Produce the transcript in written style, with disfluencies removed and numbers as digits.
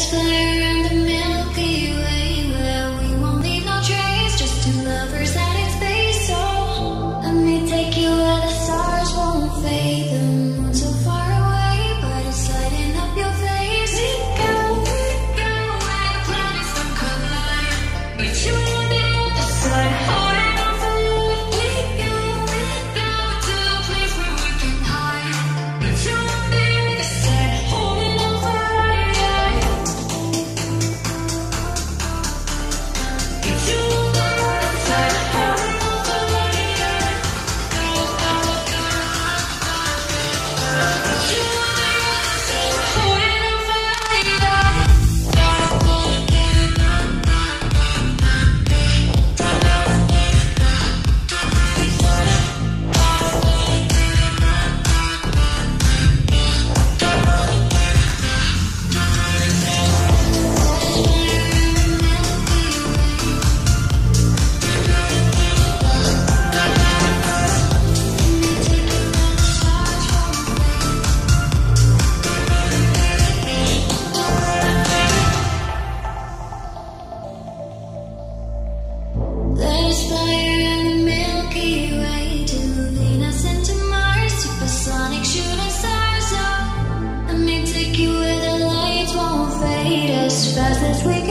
fly around the Milky Way, where we won't leave no trace, just two lovers at its base. So let me take you where the stars won't fade, the moon so far away, but it's lighting up your face. We go where the planets don't collide, meet you on the other side, holding on for life. We go to a place where we can hide, meet you on the other side, holding on for life. Meet you on the other side, holding on for life. Meet you on the other side, holding on for let us fly around the Milky Way, to Venus and to Mars, supersonic shooting stars. Oh, let me take you where the lights won't fade, as fast as we can.